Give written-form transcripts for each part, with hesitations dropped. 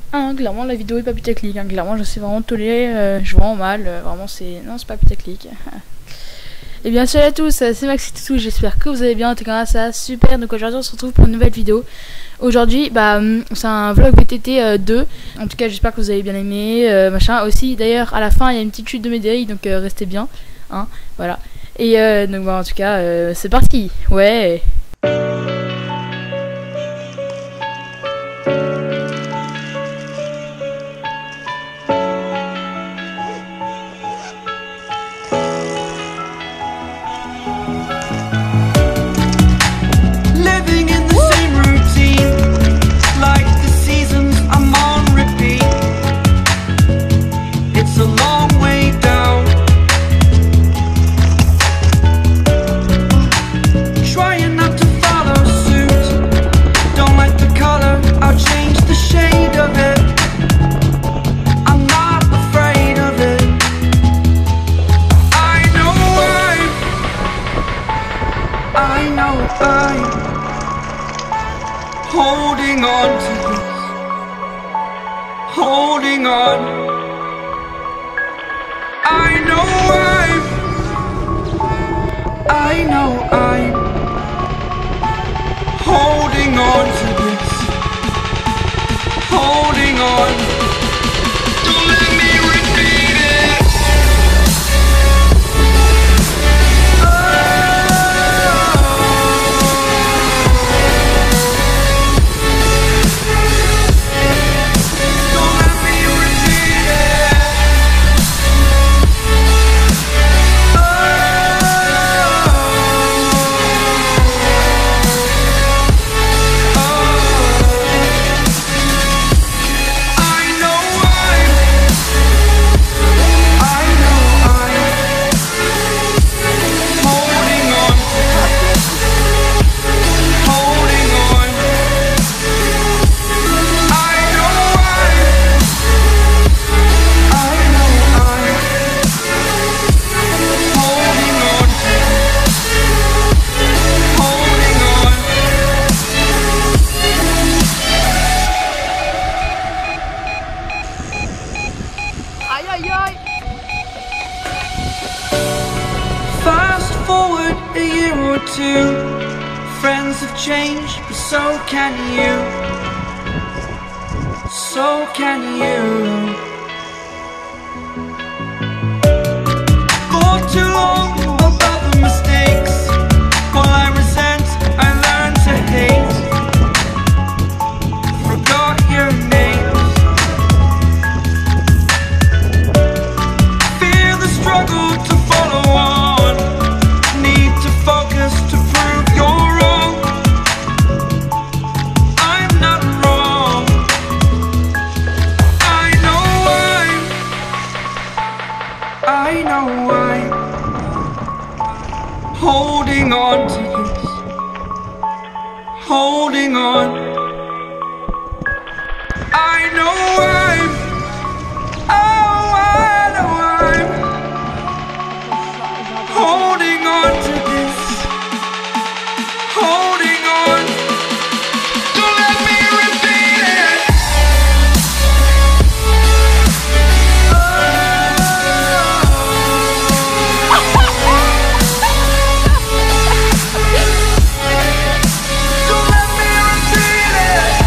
Clairement la vidéo est pas putaclic, clairement je sais vraiment tolérer, je vends mal, vraiment c'est... Non, c'est pas putaclic. Et bien salut à tous, c'est Maxi Toutou, j'espère que vous allez bien, en tout cas ça super. Donc aujourd'hui on se retrouve pour une nouvelle vidéo. Aujourd'hui c'est un vlog VTT 2, en tout cas j'espère que vous avez bien aimé, machin. Aussi d'ailleurs à la fin il y a une petite chute de médaille, donc restez bien, hein, voilà. Et donc bon, en tout cas c'est parti, ouais. Holding on to this, holding on. I know I'm holding on to this, holding on. Don't let me repeat it. Fast forward a year or two, friends have changed, but so can you. So can you. For too long about the mistakes, while I resent, I learn to hate. Forgot your names. Fear the struggle to follow on. Need to focus to prove you're wrong. I'm not wrong. I know I'm holding on to this, holding on. I know I'm holding on to this, holding on. Don't let me repeat it. Don't let me repeat it.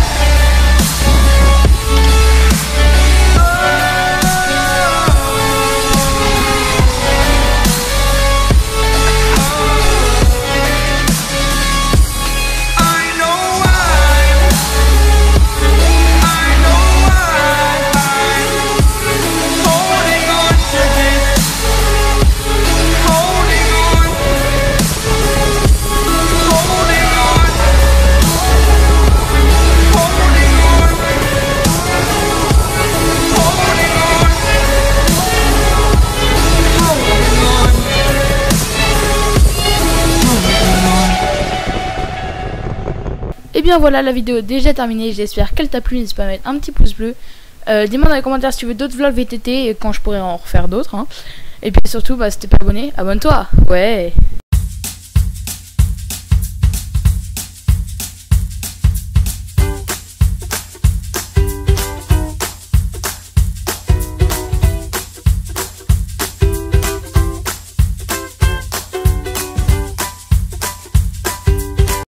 Et bien voilà, la vidéo est déjà terminée, j'espère qu'elle t'a plu, n'hésite pas à mettre un petit pouce bleu. Dis-moi dans les commentaires si tu veux d'autres vlogs VTT et quand je pourrais en refaire d'autres, hein. Et puis surtout, si t'es pas abonné, abonne-toi, ouais.